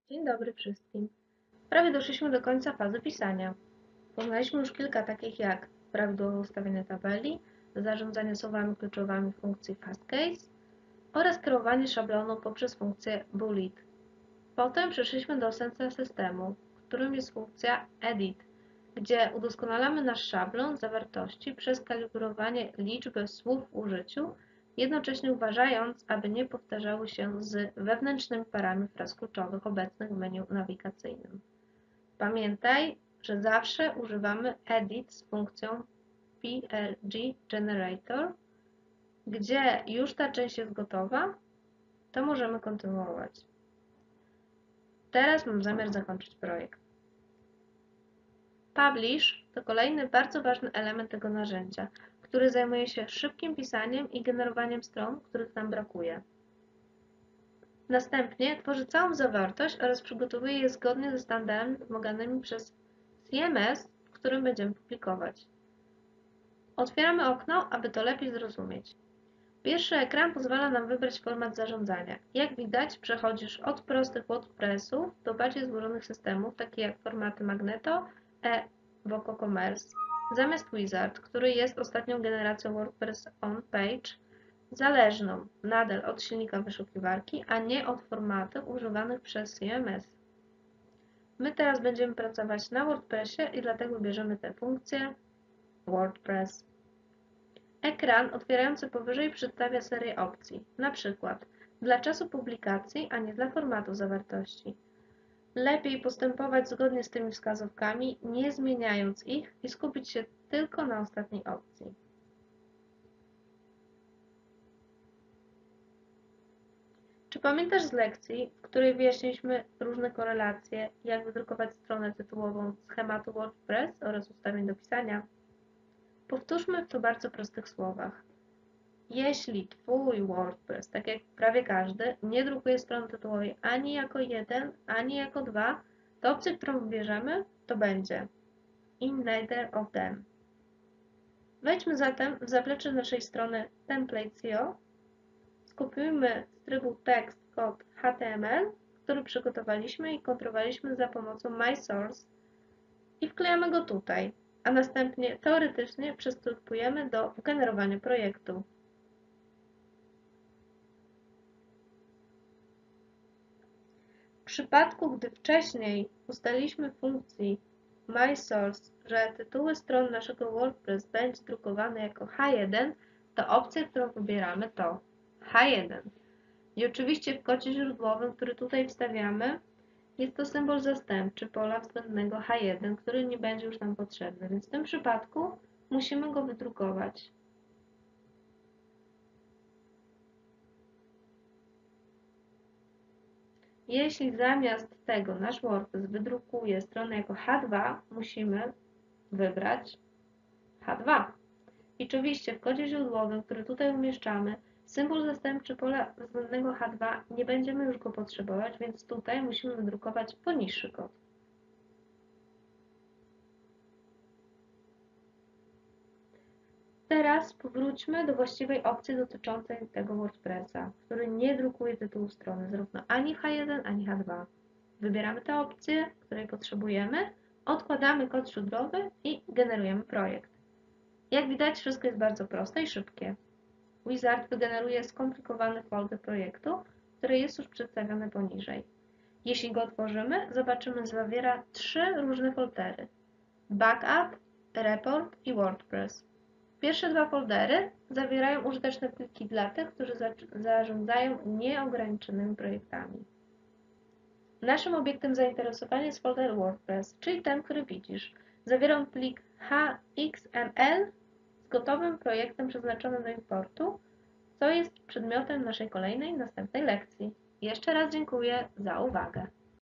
Dzień dobry wszystkim. Prawie doszliśmy do końca fazy pisania. Poznaliśmy już kilka takich jak prawidłowe ustawienie tabeli, zarządzanie słowami kluczowymi w funkcji FastCase oraz kierowanie szablonu poprzez funkcję boolean. Potem przeszliśmy do serca systemu, którym jest funkcja edit, gdzie udoskonalamy nasz szablon zawartości przez kalibrowanie liczby słów w użyciu, jednocześnie uważając, aby nie powtarzały się z wewnętrznymi parami fraz kluczowych obecnych w menu nawigacyjnym. Pamiętaj, że zawsze używamy edit z funkcją PLG Generator. Gdzie już ta część jest gotowa, to możemy kontynuować. Teraz mam zamiar zakończyć projekt. Publish to kolejny bardzo ważny element tego narzędzia, który zajmuje się szybkim pisaniem i generowaniem stron, których nam brakuje. Następnie tworzy całą zawartość oraz przygotowuje je zgodnie ze standardami wymaganymi przez CMS, w którym będziemy publikować. Otwieramy okno, aby to lepiej zrozumieć. Pierwszy ekran pozwala nam wybrać format zarządzania. Jak widać, przechodzisz od prostych WordPressów do bardziej złożonych systemów, takich jak formaty Magneto, WooCommerce, zamiast Wizard, który jest ostatnią generacją WordPress On Page, zależną nadal od silnika wyszukiwarki, a nie od formatów używanych przez CMS. My teraz będziemy pracować na WordPressie i dlatego wybierzemy tę funkcję WordPress. Ekran otwierający powyżej przedstawia serię opcji, np. dla czasu publikacji, a nie dla formatu zawartości. Lepiej postępować zgodnie z tymi wskazówkami, nie zmieniając ich i skupić się tylko na ostatniej opcji. Czy pamiętasz z lekcji, w której wyjaśniliśmy różne korelacje, jak wydrukować stronę tytułową schematu WordPress oraz ustawień do pisania? Powtórzmy to w bardzo prostych słowach. Jeśli Twój WordPress, tak jak prawie każdy, nie drukuje strony tytułowej ani jako 1, ani jako 2, to opcja, którą wybierzemy, to będzie in neither of them. Wejdźmy zatem w zaplecze naszej strony template.co, skopiujmy z trybu tekst kod HTML, który przygotowaliśmy i kontrolowaliśmy za pomocą MySource i wklejamy go tutaj, a następnie teoretycznie przystępujemy do generowania projektu. W przypadku, gdy wcześniej ustaliliśmy w funkcji MySource, że tytuły stron naszego WordPress będzie drukowane jako H1, to opcja, którą wybieramy, to H1. I oczywiście w kodzie źródłowym, który tutaj wstawiamy, jest to symbol zastępczy pola względnego H1, który nie będzie już nam potrzebny, więc w tym przypadku musimy go wydrukować. Jeśli zamiast tego nasz WordPress wydrukuje stronę jako H2, musimy wybrać H2. I oczywiście w kodzie źródłowym, który tutaj umieszczamy, symbol zastępczy pola względnego H2 nie będziemy już go potrzebować, więc tutaj musimy wydrukować poniższy kod. Teraz powróćmy do właściwej opcji dotyczącej tego WordPressa, który nie drukuje tytułu strony zarówno ani w H1, ani H2. Wybieramy tę opcję, której potrzebujemy, odkładamy kod źródłowy i generujemy projekt. Jak widać, wszystko jest bardzo proste i szybkie. Wizard wygeneruje skomplikowany folder projektu, który jest już przedstawiony poniżej. Jeśli go otworzymy, zobaczymy, że zawiera 3 różne foldery: Backup, Report i WordPress. Pierwsze 2 foldery zawierają użyteczne pliki dla tych, którzy zarządzają nieograniczonymi projektami. Naszym obiektem zainteresowania jest folder WordPress, czyli ten, który widzisz. Zawiera on plik HXML z gotowym projektem przeznaczonym do importu, co jest przedmiotem naszej kolejnej, następnej lekcji. Jeszcze raz dziękuję za uwagę.